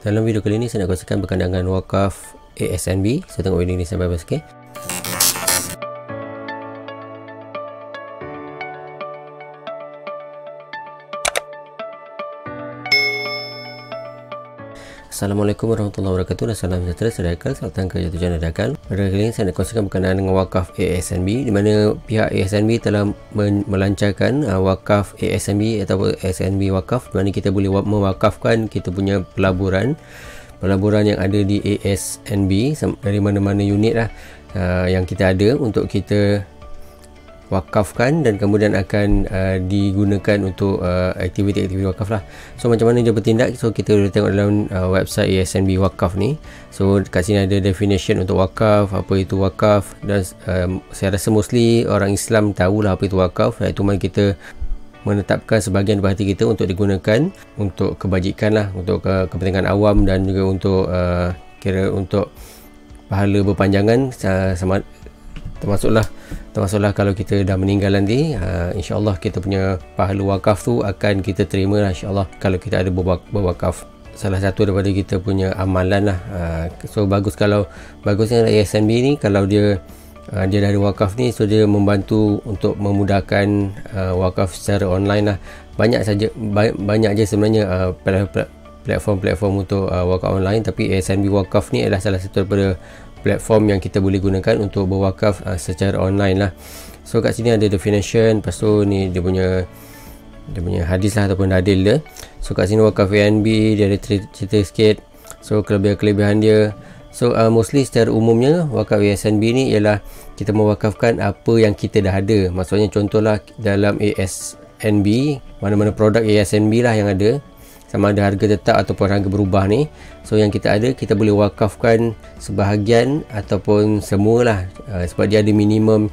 Dalam video kali ini saya nak kongsikan berkenaan dengan wakaf ASNB. Saya tengok video ini sampai habis, okey. Assalamualaikum warahmatullahi wabarakatuh. Salam sejahtera, saya Haikal. Selamat datang ke YouTube channel Haikal. Pada kali ini saya nak kongsikan berkenaan dengan wakaf ASNB, di mana pihak ASNB telah melancarkan wakaf ASNB atau ASNB wakaf, di mana kita boleh mewakafkan kita punya pelaburan yang ada di ASNB dari mana-mana unit lah yang kita ada untuk kita wakafkan dan kemudian akan digunakan untuk aktiviti-aktiviti wakaf lah. So macam mana dia bertindak? So kita boleh tengok dalam website ASNB wakaf ni. So kat sini ada definition untuk wakaf, apa itu wakaf, dan saya rasa mostly orang Islam tahulah apa itu wakaf, iaitu mana kita menetapkan sebahagian berhati kita untuk digunakan untuk kebajikan lah, untuk kepentingan awam dan juga untuk kira untuk pahala berpanjangan, sama termasuklah kalau kita dah meninggal nanti, insyaAllah kita punya pahala wakaf tu akan kita terima lah, insyaAllah, kalau kita ada berwakaf. Salah satu daripada kita punya amalan lah. So bagusnya ASNB ni, kalau dia dah ada wakaf ni, so dia membantu untuk memudahkan wakaf secara online lah. Banyak je sebenarnya platform untuk wakaf online, tapi ASNB wakaf ni adalah salah satu daripada platform yang kita boleh gunakan untuk berwakaf secara online lah. So kat sini ada definition, lepas tu ni dia punya hadis lah ataupun hadil dia. So kat sini wakaf ASNB dia ada cerita sikit, so kelebihan dia. So mostly secara umumnya wakaf ASNB ni ialah kita mewakafkan apa yang kita dah ada. Maksudnya contohlah dalam ASNB, mana-mana produk ASNB lah yang ada, sama ada harga tetap ataupun harga berubah ni, so yang kita ada kita boleh wakafkan sebahagian ataupun semualah, sebab dia ada minimum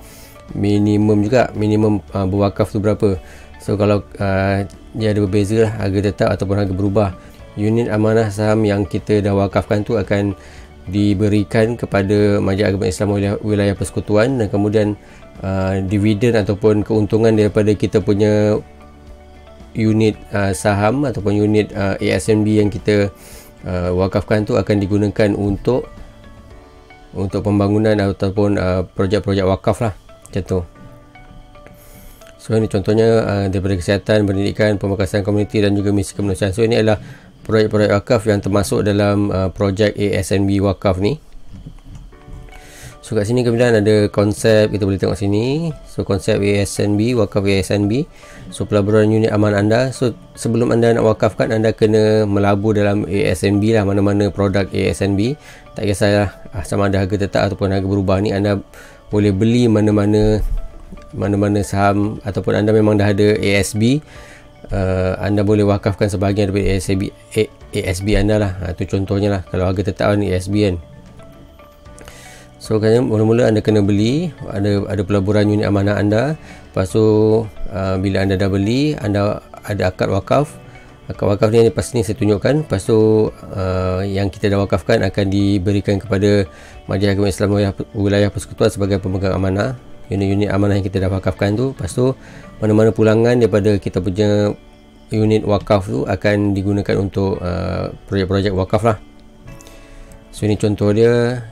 berwakaf tu berapa. So kalau dia ada berbeza lah, harga tetap ataupun harga berubah, unit amanah saham yang kita dah wakafkan tu akan diberikan kepada Majlis Agama Islam Wilayah Persekutuan, dan kemudian dividen ataupun keuntungan daripada kita punya unit saham ataupun unit ASNB yang kita wakafkan tu akan digunakan untuk pembangunan ataupun projek-projek wakaf lah, macam tu. So ini contohnya daripada kesihatan, pendidikan, pemekasan komuniti dan juga misi kemanusiaan. So ini adalah projek-projek wakaf yang termasuk dalam projek ASNB wakaf ni. So kat sini kemudian ada konsep, kita boleh tengok sini. So konsep ASNB, wakaf ASNB. So pelaburan unit aman anda. So sebelum anda nak wakafkan, anda kena melabur dalam ASNB lah, mana-mana produk ASNB. Tak kisahlah sama ada harga tetap ataupun harga berubah ni, anda boleh beli mana-mana saham, ataupun anda memang dah ada ASB, anda boleh wakafkan sebahagian daripada ASB anda lah. Itu contohnya lah, kalau harga tetap ni ASB kan. So kan mula-mula anda kena beli, ada pelaburan unit amanah anda. Lepas tu bila anda dah beli, anda ada akad wakaf. Akad wakaf ni lepas ni saya tunjukkan. Lepas tu yang kita dah wakafkan akan diberikan kepada Majlis Agama Islam Wilayah Persekutuan sebagai pemegang amanah. Unit-unit amanah yang kita dah wakafkan tu. Lepas tu mana-mana pulangan daripada kita punya unit wakaf tu akan digunakan untuk projek-projek wakaf lah. So ini contoh dia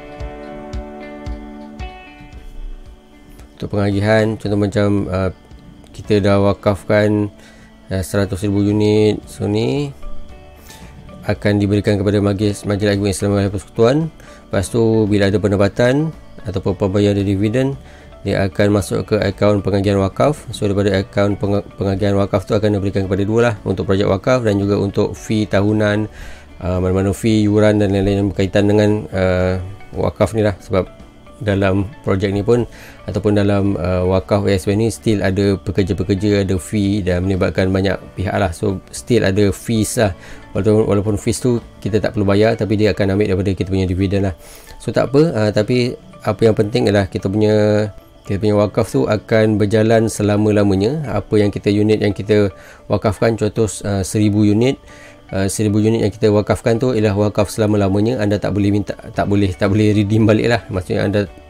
untuk pengagihan. Contoh macam kita dah wakafkan 100,000 unit, so ni akan diberikan kepada Majlis Agama Islam Wilayah Persekutuan. Lepas tu bila ada pendapatan ataupun pembayaran dividen, dia akan masuk ke akaun pengagihan wakaf. So daripada akaun pengagihan wakaf tu akan diberikan kepada dua lah, untuk projek wakaf dan juga untuk fee tahunan, mana-mana fee, yuran dan lain-lain yang berkaitan dengan wakaf ni lah. Sebab dalam projek ni pun ataupun dalam wakaf ASNB ni still ada pekerja-pekerja, ada fee dan melibatkan banyak pihak lah. So still ada fees lah, walaupun fees tu kita tak perlu bayar, tapi dia akan ambil daripada kita punya dividen lah. So tak apa, tapi apa yang penting adalah kita punya wakaf tu akan berjalan selama-lamanya. Apa yang unit yang kita wakafkan, contoh 1000 unit, 1000 unit yang kita wakafkan tu ialah wakaf selama-lamanya. Anda tak boleh redeem balik lah. Maksudnya anda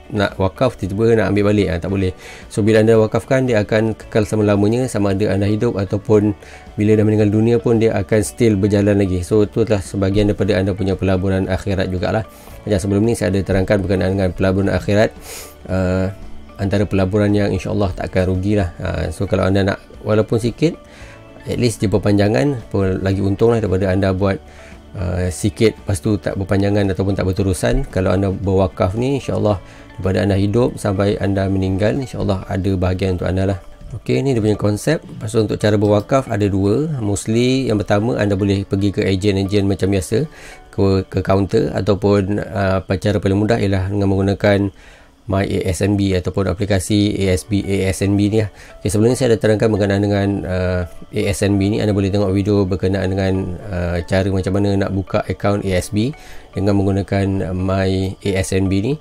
nak wakaf tiba-tiba nak ambil balik, tak boleh. So bila anda wakafkan, dia akan kekal selama-lamanya, sama ada anda hidup ataupun bila dah meninggal dunia pun dia akan still berjalan lagi. So itu adalah sebahagian daripada anda punya pelaburan akhirat jugalah. Macam sebelum ni saya ada terangkan berkenaan dengan pelaburan akhirat, antara pelaburan yang insya-Allah tak akan rugilah. So kalau anda nak walaupun sikit, at least dia berpanjangan pun lagi untung lah daripada anda buat sikit lepas tu tak berpanjangan ataupun tak berterusan. Kalau anda berwakaf ni, insya-Allah daripada anda hidup sampai anda meninggal, insya-Allah ada bahagian untuk anda lah. Okey, ni dia punya konsep. Lepas tu untuk cara berwakaf ada dua. Mostly yang pertama, anda boleh pergi ke ejen-ejen macam biasa, ke kaunter, ataupun cara paling mudah ialah dengan menggunakan My ASNB ataupun aplikasi ASNB ni lah. Okay, sebelum ni saya ada terangkan berkenaan dengan ASNB ni. Anda boleh tengok video berkenaan dengan cara macam mana nak buka akaun ASB dengan menggunakan My ASNB ni.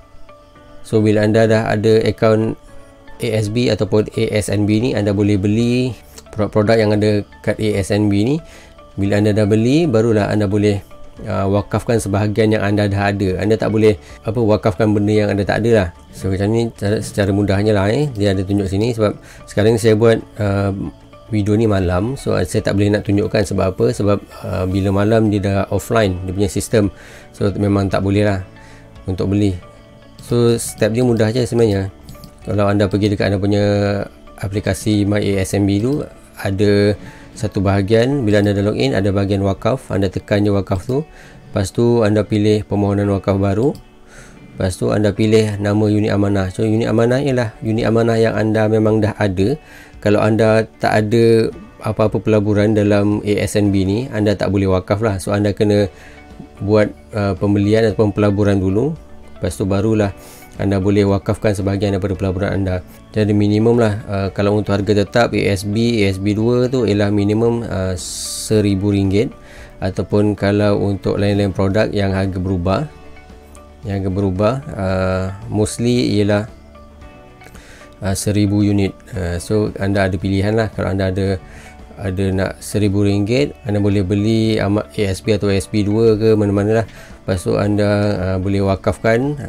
So bila anda dah ada akaun ASB ataupun ASNB ni, anda boleh beli produk-produk yang ada kat ASNB ni. Bila anda dah beli, barulah anda boleh wakafkan sebahagian yang anda dah ada. Anda tak boleh wakafkan benda yang anda tak ada lah. So macam ni secara mudahnya lah, dia ada tunjuk sini. Sebab sekarang ni saya buat video ni malam, so saya tak boleh nak tunjukkan. Sebab apa? Sebab bila malam dia dah offline dia punya sistem, so memang tak boleh lah untuk beli. So step dia mudah je sebenarnya. Kalau anda pergi dekat anda punya aplikasi My ASNB tu, ada satu bahagian, bila anda dah login, ada bahagian wakaf. Anda tekan je wakaf tu, lepas tu anda pilih permohonan wakaf baru, lepas tu anda pilih nama unit amanah. So unit amanah ialah unit amanah yang anda memang dah ada. Kalau anda tak ada apa-apa pelaburan dalam ASNB ni, anda tak boleh wakaf lah. So anda kena buat pembelian ataupun pelaburan dulu, lepas tu barulah anda boleh wakafkan sebahagian daripada pelaburan anda. Jadi minimum lah, kalau untuk harga tetap ASB2 tu ialah minimum RM1,000. Ataupun kalau untuk lain-lain produk yang harga berubah, mostly ialah 1,000 unit. So anda ada pilihan lah. Kalau anda ada nak RM1,000, anda boleh beli ASB atau ASB2 ke mana-mana lah. Lepas tu anda boleh wakafkan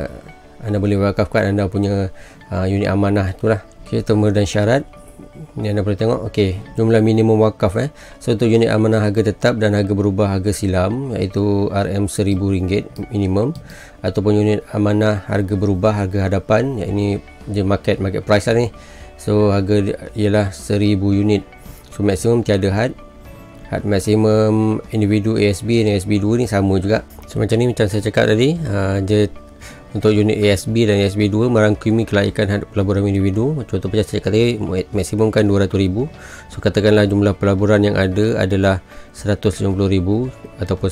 anda punya unit amanah itulah. Okay, terma dan syarat ni anda boleh tengok. Okey, jumlah minimum wakaf So untuk unit amanah harga tetap dan harga berubah harga silam, iaitu RM1,000 minimum. Ataupun unit amanah harga berubah harga hadapan, yang ini je market price lah ni. So harga ialah 1,000 unit. So maksimum tiada had maksimum individu ASB dan ASB2 ni sama juga. So macam ni, macam saya cakap tadi, untuk unit ASB dan ASB2 merangkumi kelaikan had pelaburan individu. Contoh macam saya cakap tadi, maksimum kan 200,000. So katakanlah jumlah pelaburan yang ada adalah 150,000 ataupun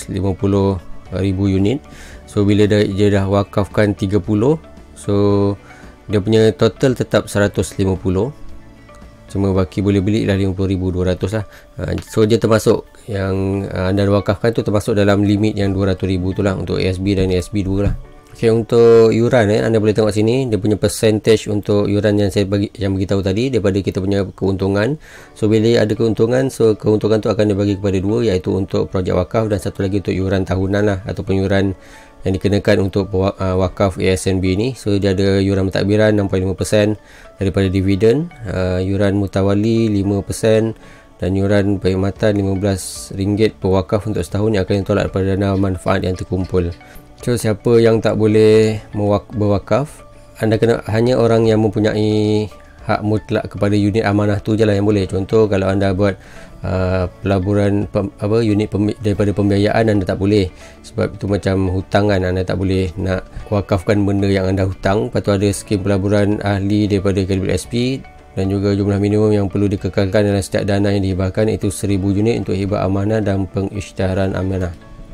150,000 unit. So bila dia dah wakafkan 30, so dia punya total tetap 150. Cuma baki boleh beli lah 50,200 lah. So dia termasuk yang anda wakafkan tu, termasuk dalam limit yang 200,000 tu lah untuk ASB dan ASB2 lah. Okay, untuk yuran anda boleh tengok sini, dia punya percentage untuk yuran yang saya beritahu tadi daripada kita punya keuntungan. So bila ada keuntungan, so keuntungan tu akan dibagi kepada dua, iaitu untuk projek wakaf dan satu lagi untuk yuran tahunan lah, ataupun yuran yang dikenakan untuk wakaf ASNB ni. So dia ada yuran mentadbiran 6.5% daripada dividen, yuran mutawali 5%, dan yuran perkhidmatan RM15 per wakaf untuk setahun yang akan ditolak daripada dana manfaat yang terkumpul. So siapa yang tak boleh berwakaf, anda kena hanya orang yang mempunyai hak mutlak kepada unit amanah tu je lah yang boleh. Contoh kalau anda buat pelaburan unit daripada pembiayaan, anda tak boleh, sebab itu macam hutangan. Anda tak boleh nak wakafkan benda yang anda hutang. Lepas tu ada skim pelaburan ahli daripada KWSP, dan juga jumlah minimum yang perlu dikekalkan dalam setiap dana yang dihibahkan, iaitu 1,000 unit untuk hibah amanah dan pengisytiharan amanah.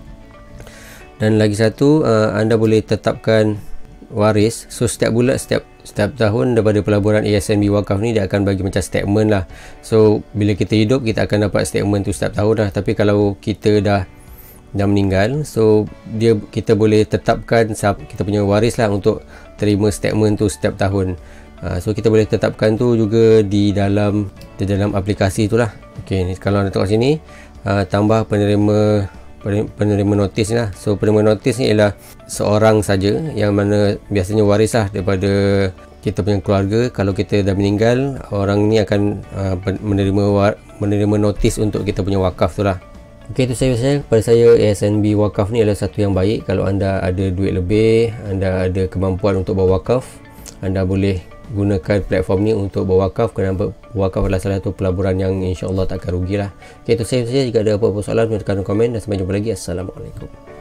Dan lagi satu, anda boleh tetapkan waris. So setiap bulan, setiap tahun daripada pelaburan ASNB wakaf ni, dia akan bagi macam statement lah. So bila kita hidup, kita akan dapat statement tu setiap tahun lah. Tapi kalau kita dah meninggal, so kita boleh tetapkan kita punya waris lah untuk terima statement tu setiap tahun. So kita boleh tetapkan tu juga di dalam aplikasi tu lah. Okay, kalau anda tengok sini, tambah penerima penerima notis ni lah. So penerima notis ni ialah seorang saja yang mana biasanya waris lah daripada kita punya keluarga. Kalau kita dah meninggal, orang ni akan menerima notis untuk kita punya wakaf tu lah. Okey, itu saya pada saya ASNB Wakaf ni adalah satu yang baik. Kalau anda ada duit lebih, anda ada kemampuan untuk berwakaf, anda boleh gunakan platform ni untuk berwakaf, kerana berwakaf adalah salah satu pelaburan yang insya-Allah tak akan rugilah. Okey, itu saya. Jika ada apa-apa soalan, tekan komen dan sampai jumpa lagi. Assalamualaikum.